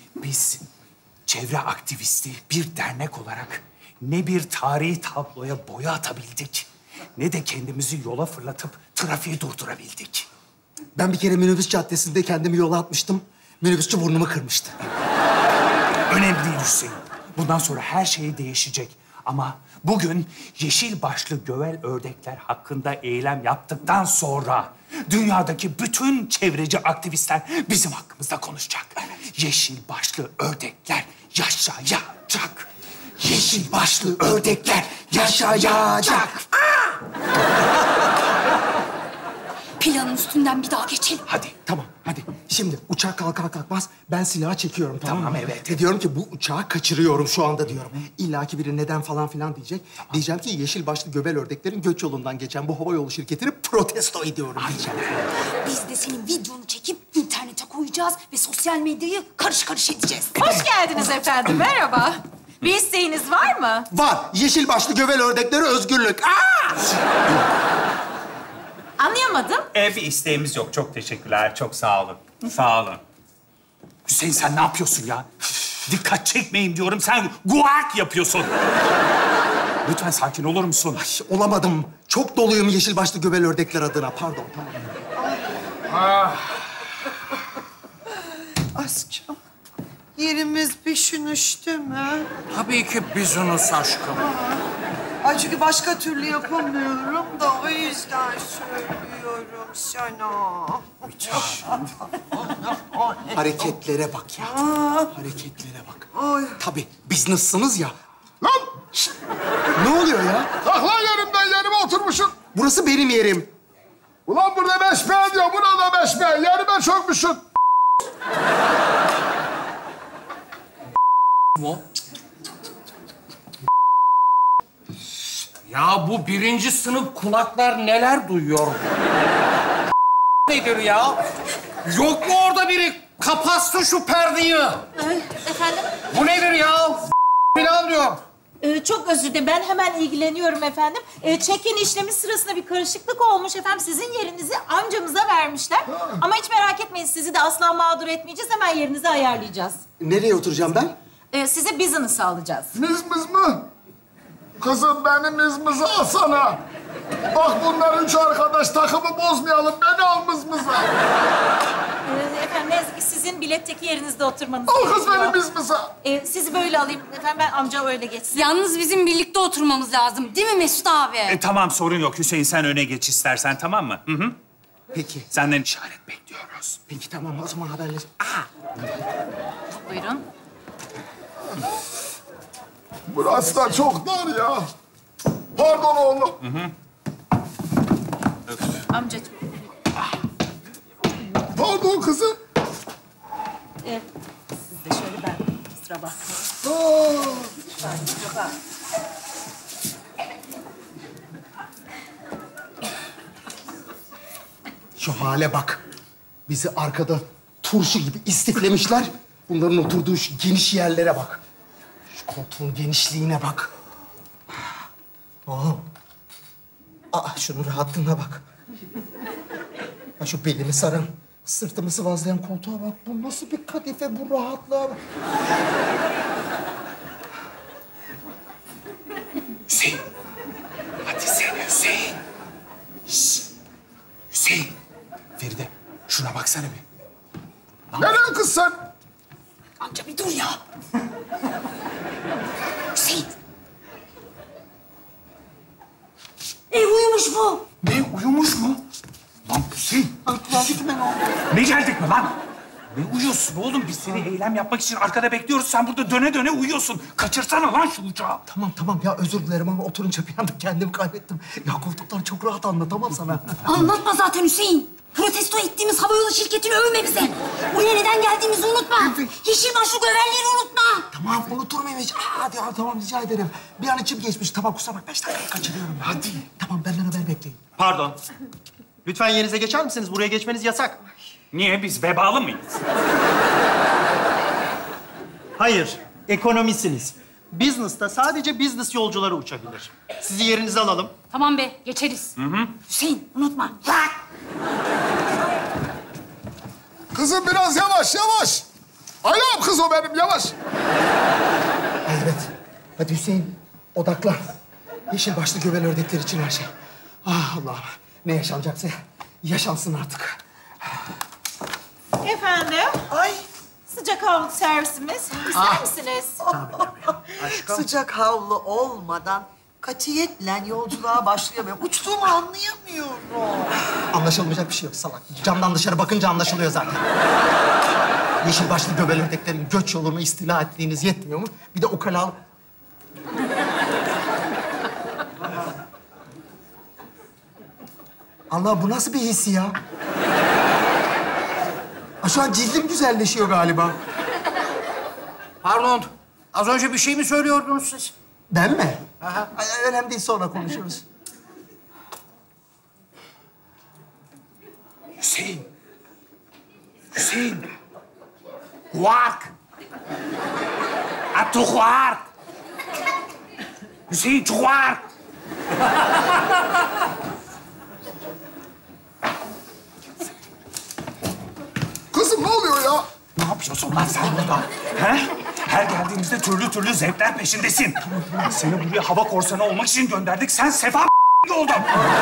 Biz çevre aktivisti bir dernek olarak ne bir tarihi tabloya boya atabildik, ne de kendimizi yola fırlatıp trafiği durdurabildik. Ben bir kere minibüs caddesinde kendimi yola atmıştım. Minibüsçü burnumu kırmıştı. Önemli değil Hüseyin. Bundan sonra her şey değişecek. Ama bugün yeşil başlı gövel ördekler hakkında eylem yaptıktan sonra dünyadaki bütün çevreci aktivistler bizim hakkımızda konuşacak. Yeşil başlı ördekler yaşayacak. Yeşil başlı ördekler yaşayacak. Planın üstünden bir daha geçelim. Hadi. Tamam, hadi. Şimdi uçak kalkar kalkmaz ben silahı çekiyorum, tamam mı? Tamam, evet. Ve diyorum ki bu uçağı kaçırıyorum şu anda diyorum. İlla ki biri neden falan filan diyecek. Tamam. Diyeceğim ki yeşil başlı göbel ördeklerin göç yolundan geçen bu havayolu şirketini protesto ediyorum diyeceğim. Biz de senin videonu çekip internete koyacağız ve sosyal medyayı karış karış edeceğiz. Hoş geldiniz efendim, merhaba. Bir isteğiniz var mı? Var. Yeşil başlı göbel ördekleri özgürlük. Anlayamadım. Bir isteğimiz yok. Çok teşekkürler. Çok sağ olun. Sağ olun. Hüseyin sen ne yapıyorsun ya? Dikkat çekmeyin diyorum. Sen guak yapıyorsun. Lütfen sakin olur musun? Ay, olamadım. Çok doluyum yeşil başlı göbel ördekler adına. Pardon, tamam. Aşkım, yerimiz bir şünüştü mü? Tabii ki bizonuz aşkım. Ay çünkü başka türlü yapamıyorum da o yüzden söylüyorum sana. Hareketlere bak ya. Hareketlere bak. Ay. Tabii, business'sınız ya. Lan! Ne oluyor ya? Kalk lan yerimden, yerime oturmuşsun. Burası benim yerim. Ulan burada 5B diyor, burada 5B. Yerime çökmüşsün. Ya bu birinci sınıf kulaklar neler duyuyor? Nedir ya? Yok mu orada biri? Kapatsın şu perdeyi. Efendim? Bu nedir ya? Falan diyor. Çok özür dilerim. Ben hemen ilgileniyorum efendim. Check-in işlemi sırasında bir karışıklık olmuş efendim. Sizin yerinizi amcamıza vermişler. Ama hiç merak etmeyin. Sizi de asla mağdur etmeyeceğiz. Hemen yerinizi ayarlayacağız. Nereye oturacağım ben? Size business sağlayacağız. Mizmiz mi? Kızım beni mizmize alsana. Bak bunlar üç arkadaş, takımı bozmayalım. Beni al mizmize. Efendim ne yazık ki sizin biletteki yerinizde oturmanız Al kız gerekiyor. beni mizmize. Sizi böyle alayım. Efendim ben amca öyle geçsin. Yalnız bizim birlikte oturmamız lazım. Değil mi Mesut abi? Tamam sorun yok. Hüseyin sen öne geç istersen tamam mı? Hı hı. Peki. Senden işaret bekliyoruz. Peki tamam, o zaman haberleş. Buyurun. Burası da çok dar ya. Pardon oğlum. Amcacığım. Pardon kızım. Siz de şöyle ben. Kusura bakmayın. Şu hale bak. Bizi arkada turşu gibi istiflemişler. Bunların oturduğu şu geniş yerlere bak. Şu koltuğun genişliğine bak. Şunun rahatlığına bak. Ya şu belimi saran, sırtımı sıvazlayan koltuğa bak. Bu nasıl bir kadife, bu rahatlığa bak. Hüseyin. Hadi sen Hüseyin. Şşş. Hüseyin. Feride şuna baksana bir. Nereye kız sen? Amca bir dur ya. Hüseyin. Uyumuş bu. Ne uyumuş mu? Lan Hüseyin. Ne geldik mi lan? Ne uyuyorsun oğlum? Biz seni eylem yapmak için arkada bekliyoruz. Sen burada döne döne uyuyorsun. Kaçırsana lan şu uçağı. Tamam ya, özür dilerim ama oturunca bir anda kendimi kaybettim. Ya koltuklar çok rahat, anlatamam sana. Anlatma zaten Hüseyin. Protesto ettiğimiz havayolu şirketini övme bize. Buraya neden geldiğimizi unutma. Yeşil başlı gövelleri unutma. Tamam, unutur muyum hiç? Hadi ya, tamam, rica ederim. Bir an içim geçmiş. Tamam, kusura bak, 5 dakikayı kaçırıyorum. Hadi. Tamam, benden haber bekleyin. Pardon. Lütfen yerinize geçer misiniz? Buraya geçmeniz yasak. Niye? Biz vebalı mıyız? Hayır, ekonomisiniz. Business'ta sadece business yolcuları uçabilir. Sizi yerinize alalım. Tamam be, geçeriz. Hüseyin, unutma. Kızım biraz yavaş, yavaş. Ayağım kız o benim, yavaş. Evet. Hadi Hüseyin, odaklan. Yeşil başlı göbel ördekler için her şey. Ah Allah'ım. Ne yaşanacaksa yaşansın artık. Efendim, Ay sıcak havlu servisimiz. İster misiniz? sıcak havlu olmadan katiyetle yolculuğa başlayamıyorum. Uçtuğumu anlayamıyorum. Anlaşılmayacak bir şey yok salak. Camdan dışarı bakınca anlaşılıyor zaten. Yeşil başlı göbel ördeklerin göç yolunu istila ettiğiniz yetmiyor mu? Bir de ukalalık. Allah bu nasıl bir his ya? Şu an cildim güzelleşiyor galiba. Pardon, az önce bir şey mi söylüyordunuz siz? Ben mi? Ay, önemli değil, sonra konuşuruz. Hüseyin. Hüseyin. Kuark. Atu kuark. Hüseyin kuark. Kızım ne oluyor ya? Ne yapıyorsun lan sen burada? He? Her geldiğimizde türlü zevkler peşindesin. Seni buraya hava korsanı olmak için gönderdik. Sen sefa oldun.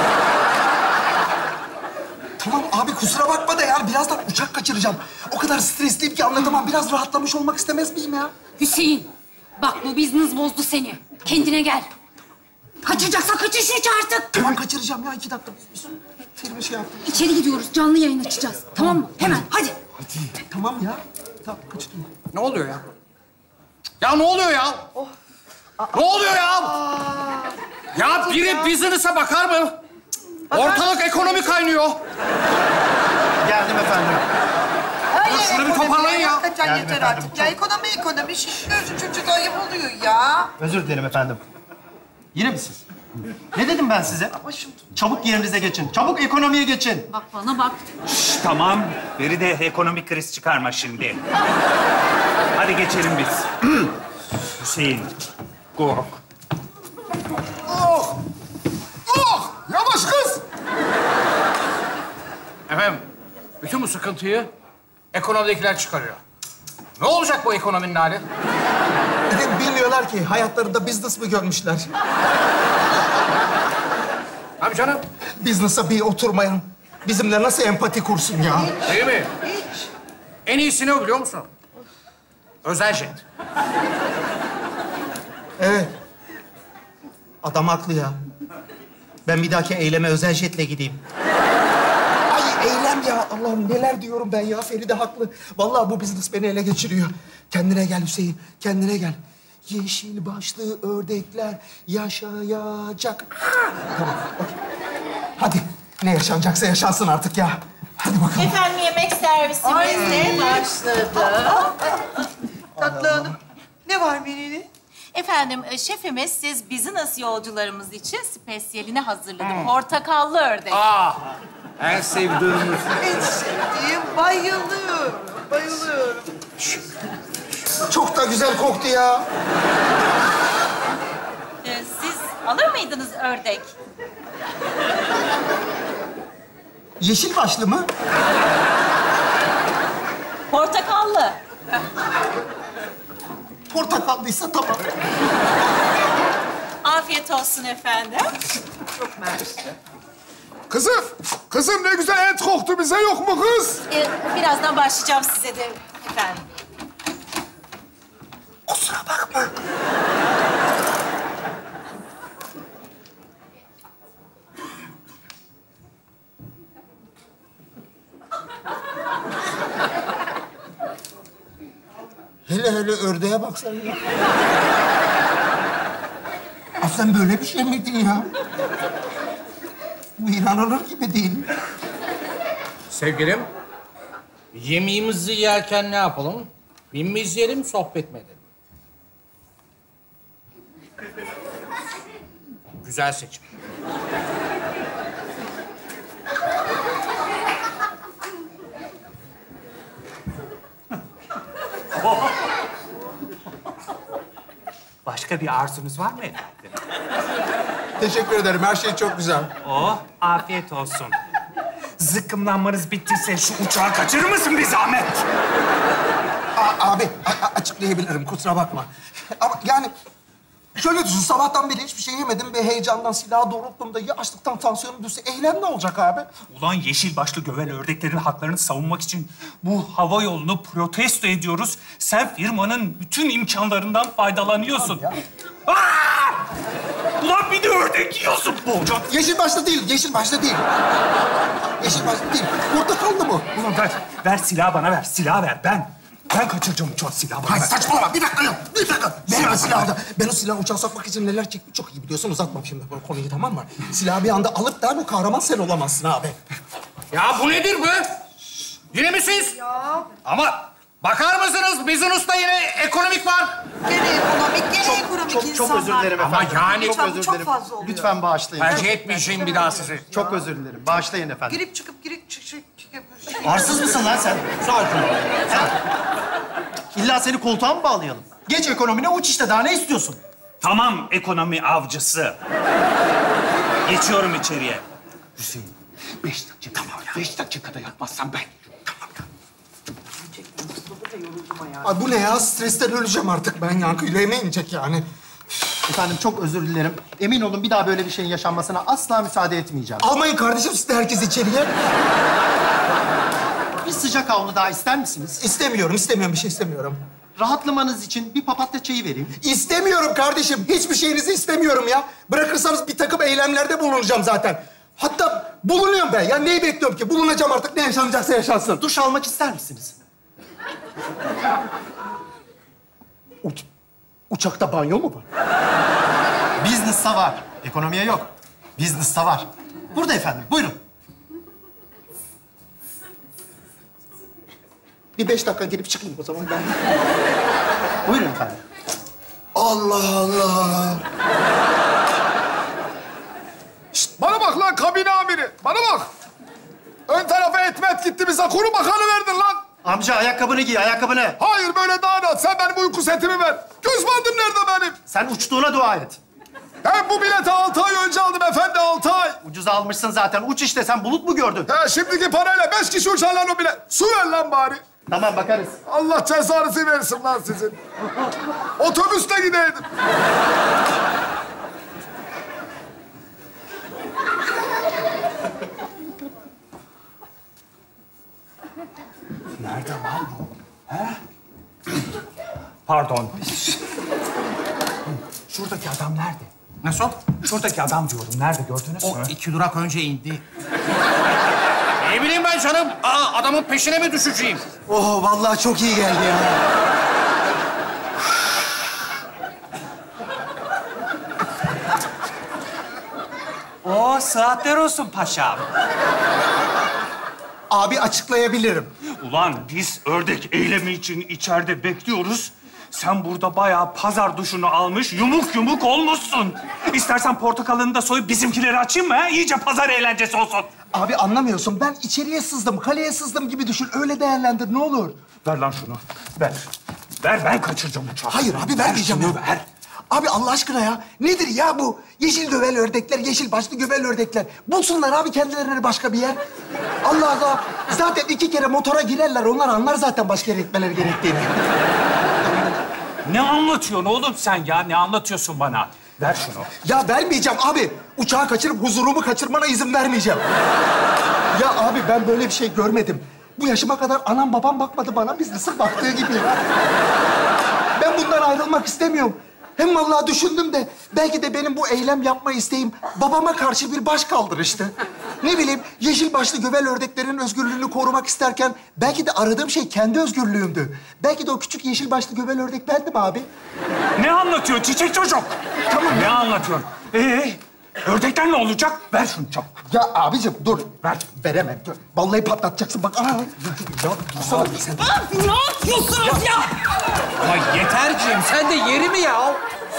Tamam abi kusura bakma da yani birazdan uçak kaçıracağım. O kadar stresliyim ki anlatamam. Biraz rahatlamış olmak istemez miyim ya? Hüseyin, bak bu business bozdu seni. Kendine gel. Kaçıracaksan kaçır şu uçağı artık. Tamam kaçıracağım ya 2 dakika. Filmi şey yaptım. İçeri gidiyoruz, canlı yayın açacağız. Tamam mı? Hemen, hadi. Tamam ya. Tamam kaçırdım. Ne oluyor ya? Ya ne oluyor ya? Ne oluyor ya? Ya biri business'a bakar mı? Ortalık ekonomi kaynıyor. Geldim efendim. Şunu bir toparlayın ya. Hakikaten Geldim yeter efendim. artık. Ya ekonomi şişiriyorsun. Çocuk ayıp oluyor ya. Özür dilerim efendim. Yine mi siz? Ne dedim ben size? Çabuk yerinize geçin. Çabuk ekonomiye geçin. Bak bana bak. Tamam. Biri de ekonomik kriz çıkarma şimdi. Hadi geçelim biz. Hüseyin. Kork. Oh! Oh! Yavaş kız! Efendim, bütün bu sıkıntıyı ekonomidekiler çıkarıyor. Ne olacak bu ekonominin hali? Evet, bilmiyorlar ki hayatlarında business mı görmüşler? Abi canım, Business'a bir oturmayan bizimle nasıl empati kursun ya? değil mi? En iyisi ne biliyor musun? Özel jet. Evet. Adam haklı ya. Ben bir dahaki eyleme özel jetle gideyim. Ay eylem ya. Allah'ım neler diyorum ben ya. Feride haklı. Vallahi bu business beni ele geçiriyor. Kendine gel Hüseyin. Kendine gel. Yeşil başlı ördekler yaşayacak. Tamam. Okey. Hadi. Ne yaşanacaksa yaşansın artık ya. Hadi bakalım. Efendim yemek servisimiz de başladı. Tatlı Hanım. Ne var menüde? Efendim şefimiz siz business yolcularımız için spesiyelini hazırladı. Portakallı ördek. En sevdiğimiz. En sevdiğim bayılıyorum. Bayılıyorum. Çok da güzel koktu ya. Siz alır mıydınız ördek? Yeşil başlı mı? Portakallı. Portakallıysa tamam. Afiyet olsun efendim. Çok mersi. Kızım ne güzel et koktu, bize yok mu kız? Birazdan başlayacağım size de efendim. Kusura bakma. Hele ördeğe baksana ya. Aslen böyle bir şey miydin ya? Bu inanılır gibi değil. Sevgilim, yemeğimizi yerken ne yapalım? Film mi izleyelim, sohbet mi edelim? Güzel seçim. Başka bir arzunuz var mı efendim? Teşekkür ederim. Her şey çok güzel. Oh, afiyet olsun. Zıkkımlanmanız bittiyse şu uçağı kaçırır mısın bir zahmet? Abi açıklayabilirim, kusura bakma. Ama yani şöyle düşün, sabahtan beri hiçbir şey yemedim ve heyecandan silahı doğrulttuğumda ya açlıktan tansiyonum düşse eylem ne olacak abi? Ulan yeşil başlı gövel ördeklerin haklarını savunmak için bu hava yolunu protesto ediyoruz. Sen firmanın bütün imkanlarından faydalanıyorsun. Aa! Ulan bir de ördek yiyorsun bu. Yeşil başlı değil, yeşil başlı değil. Yeşil başlı değil, portakallı bu. Ulan ver silahı bana ver, silahı ver. Ben kaçıracağım uçağı, silahı bana Hayır ver. saçmalama, bir dakika ya, bir dakika. Ver o silahı da. Ben o silahı uçağa sokmak için neler çektim çok iyi biliyorsun. Uzatmam şimdi bu konuyu, tamam mı? Silahı bir anda alıp da bu kahraman sen olamazsın abi. Ya bu nedir bu? Yine mi siz? Ya Ama bakar mısınız? Business'ta yine ekonomik var. gene ekonomik, gene ekonomik Çok insanlar. özür dilerim Ama efendim. yani- çok Çok özür çok dilerim. fazla oluyor. Lütfen bağışlayın. Tercih etmeyeceğim bir daha sizi. Çok özür dilerim. Bağışlayın efendim. Girip çıkıp girip çıkıp. Arsız mısın lan sen? Sakin ol. İlla seni koltuğa mı bağlayalım? Geç ekonomine uç işte. Daha ne istiyorsun? Tamam ekonomi avcısı. Geçiyorum içeriye. Hüseyin, 5 dakika. Tamam ya. 5 dakikada yapmazsam ben. Tamam ya. Ay bu ne ya? Stresten öleceğim artık ben, Yankı. Yüreğime inecek yani. Efendim çok özür dilerim. Emin olun bir daha böyle bir şeyin yaşanmasına asla müsaade etmeyeceğim. Almayın kardeşim siz de herkes içeriye. Bir sıcak havlu daha ister misiniz? İstemiyorum bir şey istemiyorum. Rahatlamanız için bir papatya çayı vereyim. İstemiyorum kardeşim. Hiçbir şeyinizi istemiyorum ya. Bırakırsanız bir takım eylemlerde bulunacağım zaten. Hatta bulunuyorum ben. Ya neyi bekliyorum ki? Bulunacağım artık. Ne yaşanacaksa yaşansın. Duş almak ister misiniz? Uçakta banyo mu var? Business'ta var. Ekonomiye yok. Business'ta var. Burada efendim. Buyurun. Bir 5 dakika gelip çıkayım o zaman ben. Buyurun efendim. Allah Allah. Şişt, bana bak lan kabine amiri. Bana bak. Ön tarafa etmet gitti bize. Kuru bakanı verdin lan. Amca ayakkabını giy, ayakkabını. Hayır böyle daha rahat. Sen benim uyku setimi ver. Göz bandım nerede benim? Sen uçtuğuna dua et. Ben bu bileti 6 ay önce aldım efendi, 6 ay. Ucuza almışsın zaten. Uç işte. Sen bulut mu gördün? He şimdiki parayla 5 kişi uçar lan o bilet. Su ver lan bari. Tamam bakarız. Allah cezanızı versin lan sizin. Otobüste gideydim. Nerede lan bu? He? Pardon. Şuradaki adam nerede? Nasıl? Şuradaki adam diyorum. Nerede gördünüz O mü? 2 durak önce indi. Ne bileyim ben canım. Adamın peşine mi düşeceğim? Oh vallahi çok iyi geldi ya. Oo, saatler olsun paşam. Abi açıklayabilirim. Ulan biz ördek eylemi için içeride bekliyoruz. Sen burada bayağı pazar duşunu almış, yumuk yumuk olmuşsun. İstersen portakalını da soyup bizimkileri açayım mı? He? İyice pazar eğlencesi olsun. Abi anlamıyorsun. Ben içeriye sızdım, kaleye sızdım gibi düşün. Öyle değerlendir ne olur. Ver lan şunu. Ver. Ver, ben kaçıracağım uçağı. Hayır abi vermeyeceğim şunu, ya. ver. Abi Allah aşkına ya. Nedir ya bu? Yeşil gövel ördekler, yeşil başlı gövel ördekler. Bulsunlar abi kendilerine başka bir yer. Allah Allah. Zaten 2 kere motora girerler. Onlar anlar zaten başka yere gitmeleri gerektiğini. Ne anlatıyorsun oğlum sen ya? Ne anlatıyorsun bana? Ver şunu. Ya vermeyeceğim abi. Uçağı kaçırıp huzurumu kaçırmana izin vermeyeceğim. Ya abi ben böyle bir şey görmedim. Bu yaşıma kadar anam babam bakmadı bana. Biz nasıl baktığı gibi. Ben bundan ayrılmak istemiyorum. Hem vallahi düşündüm de belki de benim bu eylem yapma isteğim babama karşı bir baş kaldırıştı. Ne bileyim yeşil başlı gövel ördeklerin özgürlüğünü korumak isterken belki de aradığım şey kendi özgürlüğümdü. Belki de o küçük yeşil başlı gövel ördek bendim abi. Ne anlatıyor çiçek çocuk? Tamam. Ne anlatıyorsun? Ördekten ne olacak? Ver şunu çabuk. Ya abicim dur. Ver. Veremem. Dur. Vallahi patlatacaksın bak. Aa, ya dursana sen. Ne yapıyorsunuz ya? Ama yeterciğim sen de yeri mi ya?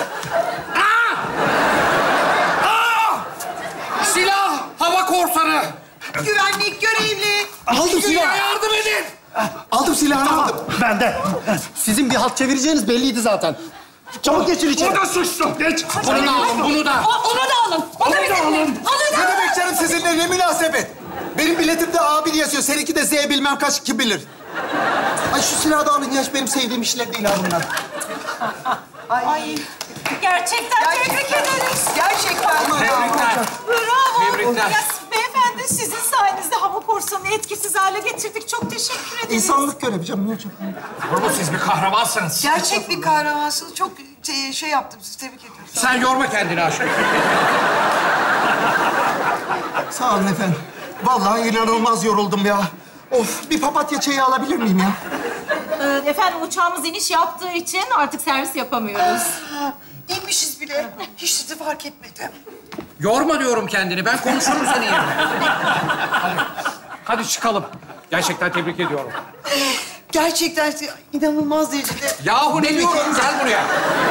Silah! Hava korsanı! Güvenlik görevli. Aldım silahı. Ya yardım edin! Aldım silahını aldım. Bende. Sizin bir halt çevireceğiniz belliydi zaten. Çabuk geçin içeri. O da suçlu. Geç. Bunu da alın, bunu da. Onu da alın. O da bizimle. Alın. Ne demek canım sizinle ne münasebet? Benim biletimde A1 yazıyor. Seninki de Z bilmem kaç kim bilir. Ay şu silahı da alın ya. Benim sevdiğim işler değil ha bunlar. Ay, gerçekten tebrik ederiz. Gerçekten. Tebrikler. Bravo. Tebrikler. Ya, beyefendi sizin sayenizde hava korsanını etkisiz hale getirdik. Çok teşekkür ederiz. İnsanlık görevi canım. Ne olacak? Bravo, siz bir kahramansınız. Gerçek bir kahramansınız. Çok şey yaptım. Sizi tebrik ediyorum. Sen yorma kendini aşkım. Sağ olun efendim. Vallahi inanılmaz yoruldum ya. Of, bir papatya çayı alabilir miyim ya? Efendim uçağımız iniş yaptığı için artık servis yapamıyoruz. İnmişiz bile. Hiç sizi fark etmedim. Yorma diyorum kendini. Ben konuşurum senin yerine. Hadi çıkalım. Gerçekten tebrik ediyorum. Gerçekten inanılmaz derecede. Yahu ne diyorum? Gel buraya.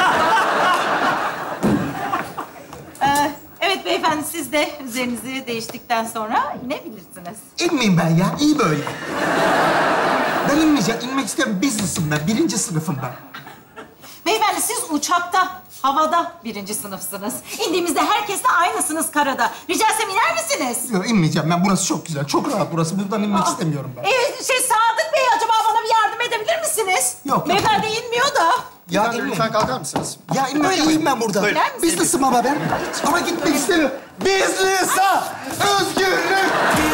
Evet beyefendi siz de üzerinizi değiştikten sonra inebilirsiniz. İnmeyeyim ben ya. İyi böyle. Ben inmeyeceğim. İnmek istemiyorum. Business'ım ben. 1. sınıfım ben. Beyefendi siz uçakta, havada 1. sınıfsınız. İndiğimizde herkesle aynısınız karada. Rica etsem iner misiniz? Yok inmeyeceğim ben. Burası çok güzel. Çok rahat burası. Buradan inmek istemiyorum ben. Sadık Bey acaba bana bir yardım edebilir misiniz? Yok. Beyefendi inmiyor da. Ya Lütfen inmeyin. kalkar mısınız? Ya inme. İyiyim ben burada. Buyurun. Business'ım ama ben. Ama gitmek istemiyorum. Business'a özgürlük.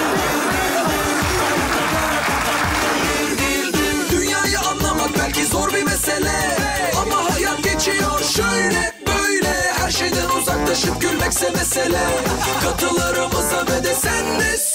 Dünyayı anlamak belki zor bir mesele, ama hayat geçiyor şöyle böyle. Her şeyden uzaklaşıp gülmekse mesele. Katılarımıza ve de sen de